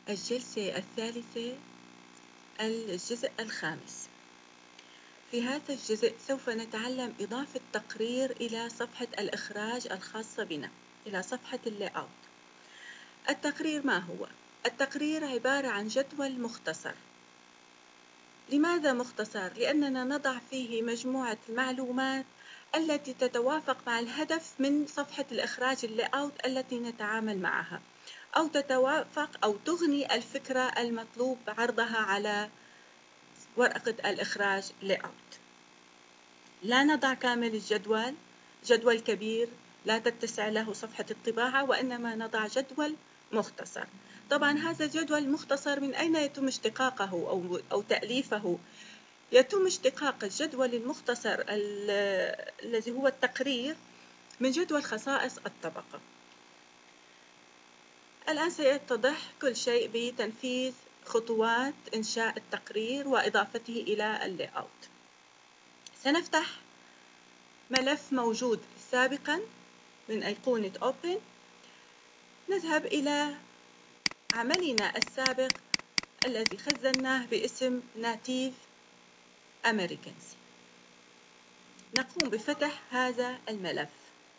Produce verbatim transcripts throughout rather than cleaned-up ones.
الجلسة الثالثة، الجزء الخامس. في هذا الجزء سوف نتعلم إضافة تقرير إلى صفحة الإخراج الخاصة بنا، إلى صفحة اللي أوت. التقرير ما هو؟ التقرير عبارة عن جدول مختصر. لماذا مختصر؟ لأننا نضع فيه مجموعة المعلومات التي تتوافق مع الهدف من صفحة الإخراج اللي أوت التي نتعامل معها، أو تتوافق أو تغني الفكرة المطلوب عرضها على ورقة الإخراج layout. لا نضع كامل الجدول، جدول كبير لا تتسع له صفحة الطباعة، وإنما نضع جدول مختصر. طبعا هذا الجدول المختصر من أين يتم اشتقاقه أو, أو تأليفه؟ يتم اشتقاق الجدول المختصر الذي هو التقرير من جدول خصائص الطبقة. الآن سيتضح كل شيء بتنفيذ خطوات إنشاء التقرير وإضافته إلى اللي أوت. سنفتح ملف موجود سابقا من أيقونة Open. نذهب إلى عملنا السابق الذي خزناه باسم Native Americans. نقوم بفتح هذا الملف.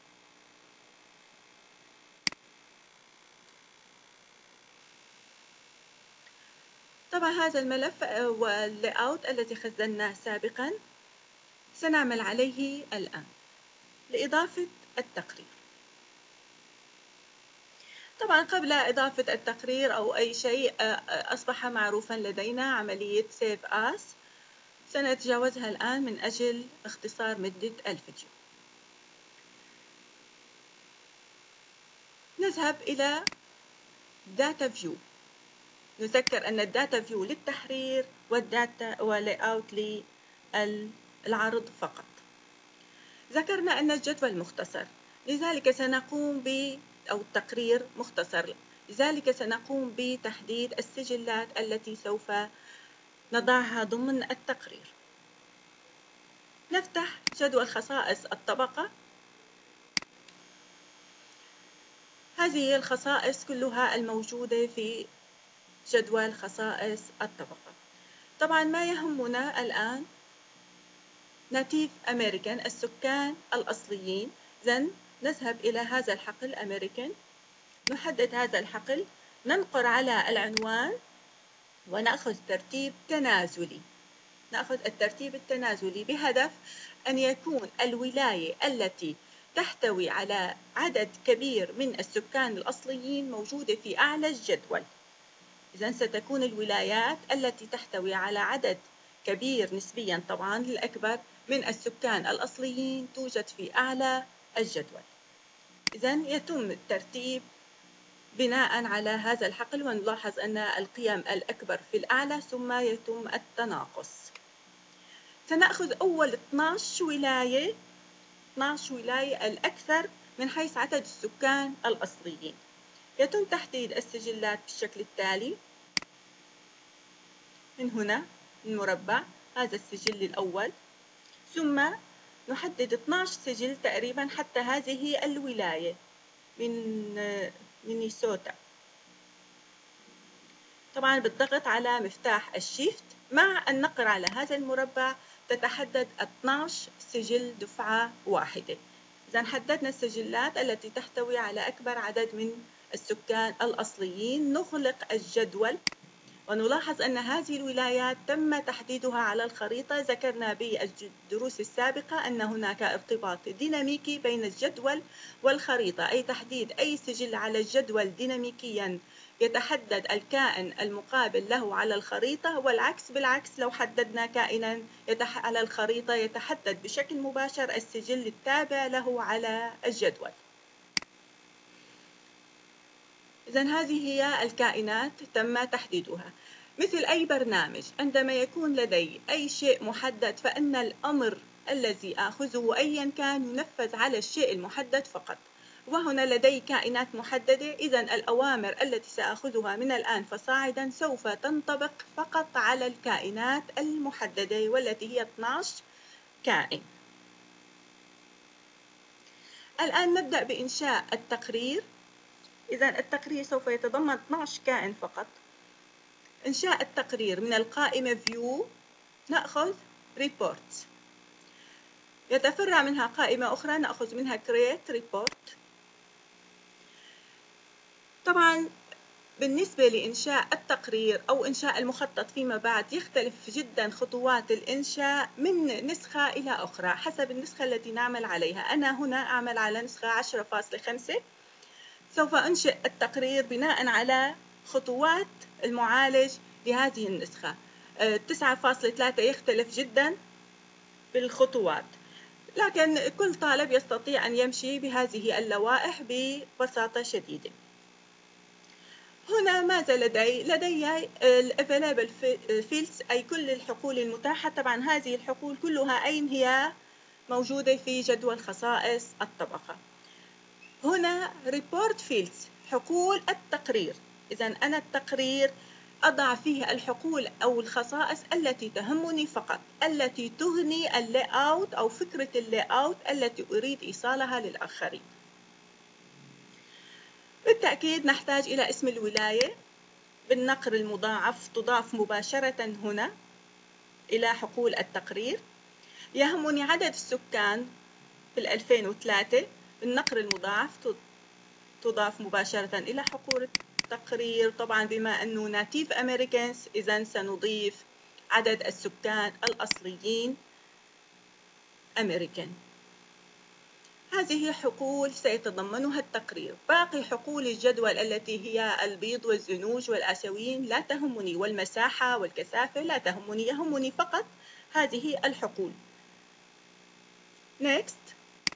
طبعا هذا الملف واللاyout الذي خزناه سابقا سنعمل عليه الآن لإضافة التقرير. طبعا قبل إضافة التقرير أو أي شيء أصبح معروفا لدينا عملية Save As، سنتجاوزها الآن من أجل اختصار مدة الفيديو. نذهب إلى Data View. نذكر أن الداتا فيو للتحرير والداتا ولاyout للعرض فقط. ذكرنا أن الجدول مختصر، لذلك سنقوم ب أو التقرير مختصر، لذلك سنقوم بتحديد السجلات التي سوف نضعها ضمن التقرير. نفتح جدول خصائص الطبقة. هذه الخصائص كلها الموجودة في جدول خصائص الطبقة. طبعا ما يهمنا الآن Native American، السكان الأصليين. إذن نذهب إلى هذا الحقل American، نحدد هذا الحقل، ننقر على العنوان ونأخذ ترتيب تنازلي. نأخذ الترتيب التنازلي بهدف أن يكون الولاية التي تحتوي على عدد كبير من السكان الأصليين موجودة في أعلى الجدول. إذن ستكون الولايات التي تحتوي على عدد كبير نسبيا طبعا للأكبر من السكان الأصليين توجد في أعلى الجدول. إذن يتم الترتيب بناء على هذا الحقل، ونلاحظ أن القيم الأكبر في الأعلى ثم يتم التناقص. سنأخذ أول اثنعش ولاية، اثنعش ولاية الأكثر من حيث عدد السكان الأصليين. يتم تحديد السجلات بالشكل التالي. من هنا المربع هذا السجل الأول، ثم نحدد اثنعش سجل تقريبا حتى هذه الولاية من مينيسوتا. طبعا بالضغط على مفتاح الشيفت مع النقر على هذا المربع تتحدد اثنعش سجل دفعة واحدة. إذن حددنا السجلات التي تحتوي على أكبر عدد من السكان الأصليين. نغلق الجدول ونلاحظ أن هذه الولايات تم تحديدها على الخريطة. ذكرنا بالدروس السابقة أن هناك ارتباط ديناميكي بين الجدول والخريطة، أي تحديد أي سجل على الجدول ديناميكيا يتحدد الكائن المقابل له على الخريطة، والعكس بالعكس لو حددنا كائنا على الخريطة يتحدد بشكل مباشر السجل التابع له على الجدول. إذن هذه هي الكائنات تم تحديدها. مثل أي برنامج عندما يكون لدي أي شيء محدد فإن الأمر الذي آخذه أيا كان ينفذ على الشيء المحدد فقط. وهنا لدي كائنات محددة، إذن الأوامر التي سآخذها من الآن فصاعدا سوف تنطبق فقط على الكائنات المحددة والتي هي اثنعش كائن. الآن نبدأ بإنشاء التقرير. إذن التقرير سوف يتضمن اثنعش كائن فقط. إنشاء التقرير من القائمة View نأخذ Report. يتفرع منها قائمة أخرى نأخذ منها Create Report. طبعا بالنسبة لإنشاء التقرير أو إنشاء المخطط فيما بعد يختلف جدا خطوات الإنشاء من نسخة إلى أخرى حسب النسخة التي نعمل عليها. أنا هنا أعمل على نسخة عشرة فاصلة خمسة. سوف أنشئ التقرير بناء على خطوات المعالج لهذه النسخة. تسعة فاصلة ثلاثة يختلف جدا بالخطوات، لكن كل طالب يستطيع أن يمشي بهذه اللوائح ببساطة شديدة. هنا ماذا لدي؟ لدي ال available fields أي كل الحقول المتاحة. طبعا هذه الحقول كلها أين هي موجودة في جدول خصائص الطبقة. هنا report fields حقول التقرير. إذا أنا التقرير أضع فيه الحقول أو الخصائص التي تهمني فقط، التي تغني اللي أوت أو فكرة اللي أوت التي أريد إيصالها للآخرين. بالتأكيد نحتاج إلى اسم الولاية بالنقر المضاعف تضاف مباشرة هنا إلى حقول التقرير. يهمني عدد السكان في ألفين وثلاثة بالنقر المضاعف تضاف مباشرة إلى حقول التقرير. طبعا بما أنه ناتيف أمريكانز إذن سنضيف عدد السكان الأصليين أمريكان. هذه حقول سيتضمنها التقرير. باقي حقول الجدول التي هي البيض والزنوج والآسيويين لا تهمني، والمساحة والكثافة لا تهمني، يهمني فقط هذه الحقول. Next.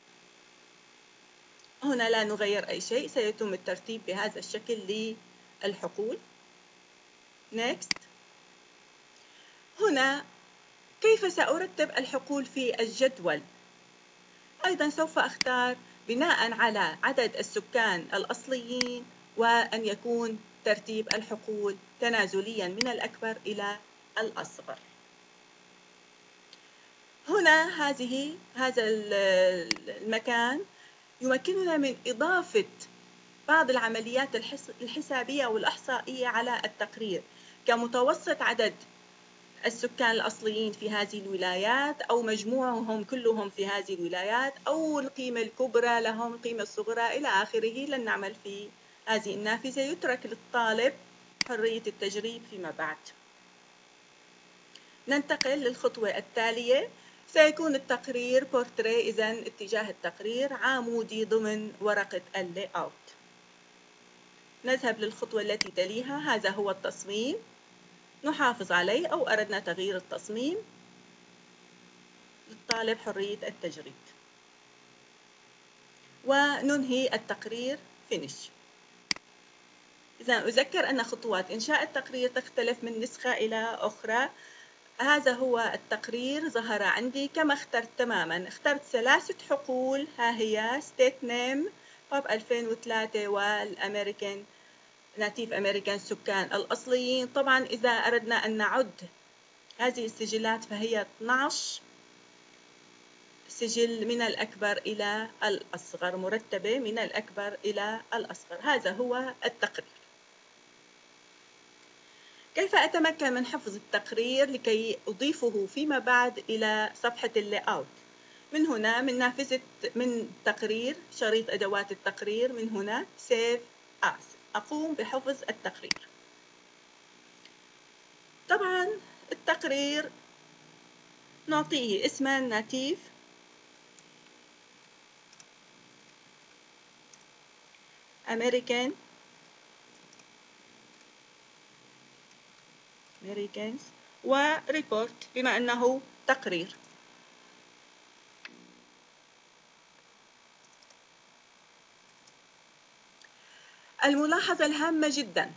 هنا لا نغير أي شيء، سيتم الترتيب بهذا الشكل للحقول. Next. هنا كيف سأرتب الحقول في الجدول؟ أيضا سوف أختار بناء على عدد السكان الأصليين، وأن يكون ترتيب الحقول تنازليا من الأكبر إلى الأصغر. هنا هذه هذا المكان يمكننا من إضافة بعض العمليات الحسابية والإحصائية على التقرير كمتوسط عدد السكان الأصليين في هذه الولايات، أو مجموعهم كلهم في هذه الولايات، أو القيمة الكبرى لهم، القيمة الصغرى إلى آخره. لن نعمل في هذه النافذة، يترك للطالب حرية التجريب فيما بعد. ننتقل للخطوة التالية. سيكون التقرير بورتري، إذن اتجاه التقرير عمودي ضمن ورقة اللي أوت. نذهب للخطوة التي تليها. هذا هو التصميم، نحافظ عليه، أو أردنا تغيير التصميم للطالب حرية التجريد، وننهي التقرير فينيش. إذا أذكر أن خطوات إنشاء التقرير تختلف من نسخة إلى أخرى. هذا هو التقرير ظهر عندي كما اخترت تماما. اخترت ثلاثة حقول، ها هي ستيت نيم باب ألفين وثلاثة والأمريكان ناتيف أمريكان سكان الأصليين. طبعا إذا أردنا أن نعد هذه السجلات فهي اثنعش سجل من الأكبر إلى الأصغر، مرتبة من الأكبر إلى الأصغر. هذا هو التقرير. كيف أتمكن من حفظ التقرير لكي أضيفه فيما بعد إلى صفحة اللي أوت؟ من هنا، من نافذة من تقرير، شريط أدوات التقرير، من هنا Save As، أقوم بحفظ التقرير. طبعا التقرير نعطيه اسما ناتيف أمريكان أمريكانز وريبورت بما أنه تقرير. الملاحظة الهامة جدا،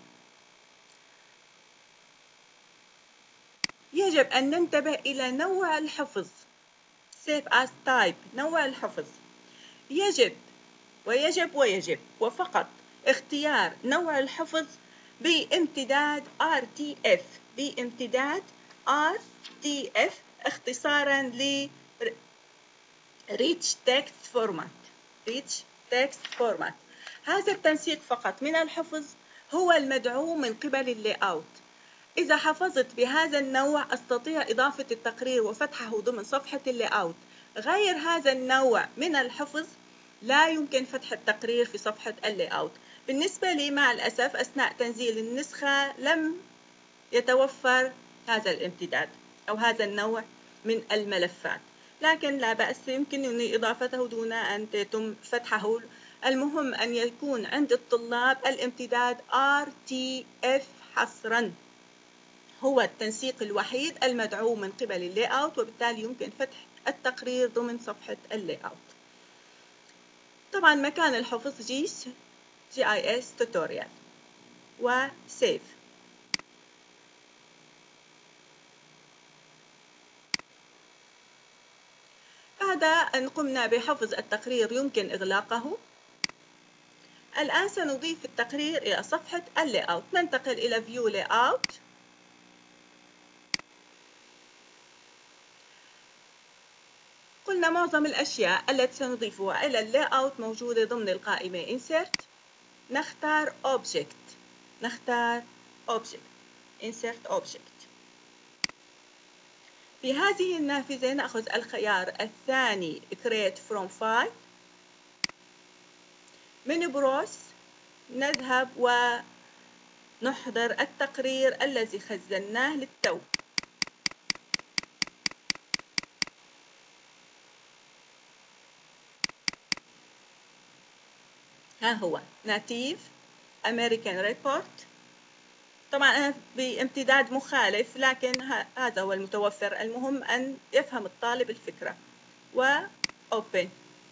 يجب أن ننتبه إلى نوع الحفظ. Save as type، نوع الحفظ. يجب ويجب ويجب وفقط اختيار نوع الحفظ بامتداد آر تي إف، بامتداد آر تي إف اختصارا ل Rich Text Format. Rich Text Format. هذا التنسيق فقط من الحفظ هو المدعوم من قبل اللي أوت. إذا حفظت بهذا النوع أستطيع إضافة التقرير وفتحه ضمن صفحة اللي أوت. غير هذا النوع من الحفظ لا يمكن فتح التقرير في صفحة اللي أوت. بالنسبة لي مع الأسف أثناء تنزيل النسخة لم يتوفر هذا الامتداد أو هذا النوع من الملفات، لكن لا بأس، يمكنني إضافته دون أن يتم فتحه. المهم أن يكون عند الطلاب الامتداد آر تي إف حصرا، هو التنسيق الوحيد المدعوم من قبل اللي أوت، وبالتالي يمكن فتح التقرير ضمن صفحة اللي أوت. طبعا مكان الحفظ جيس جي آي إس توتوريال وسيف. بعد أن قمنا بحفظ التقرير يمكن إغلاقه. الآن سنضيف التقرير إلى صفحة اللي أوت. ننتقل إلى فيو لي أوت. قلنا معظم الأشياء التي سنضيفها إلى اللي أوت موجودة ضمن القائمة Insert. نختار Object. نختار Object. Insert Object. في هذه النافذة نأخذ الخيار الثاني Create from File. من بروس نذهب ونحضر التقرير الذي خزناه للتو. ها هو ناتيف American Report. طبعا أنا بامتداد مخالف، لكن هذا هو المتوفر. المهم أن يفهم الطالب الفكرة. و Open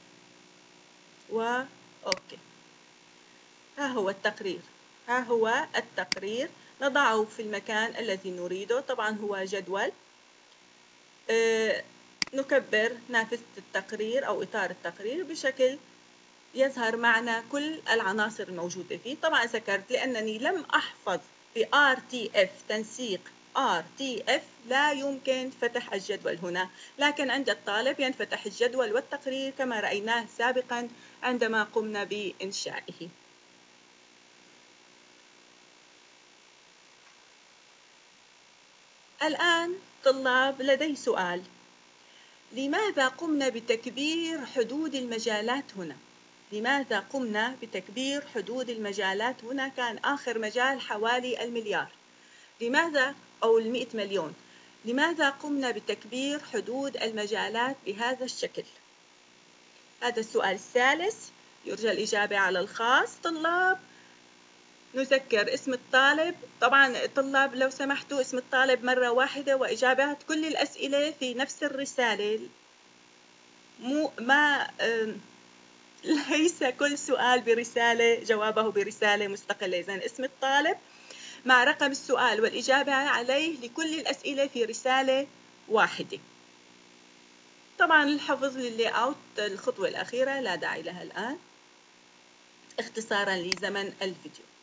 و أوكي. ها هو التقرير. ها هو التقرير. نضعه في المكان الذي نريده. طبعا هو جدول. أه نكبر نافذة التقرير أو إطار التقرير بشكل يظهر معنا كل العناصر الموجودة فيه. طبعا ذكرت لأنني لم أحفظ ب آر تي إف تنسيق آر تي إف لا يمكن فتح الجدول هنا، لكن عند الطالب ينفتح الجدول والتقرير كما رأيناه سابقا عندما قمنا بإنشائه. الآن طلاب لدي سؤال: لماذا قمنا بتكبير حدود المجالات هنا؟ لماذا قمنا بتكبير حدود المجالات هنا؟ كان آخر مجال حوالي المليار. لماذا أو المئة مليون؟ لماذا قمنا بتكبير حدود المجالات بهذا الشكل؟ هذا السؤال الثالث يرجى الإجابة على الخاص. طلاب نذكر اسم الطالب. طبعا الطلاب لو سمحتوا اسم الطالب مرة واحدة وإجابات كل الأسئلة في نفس الرسالة. مو ما ليس كل سؤال برسالة جوابه برسالة مستقلة. إذن اسم الطالب مع رقم السؤال والإجابة عليه لكل الأسئلة في رسالة واحدة. طبعا الحفظ للي أوت الخطوة الأخيرة لا داعي لها الآن اختصارا لزمن الفيديو.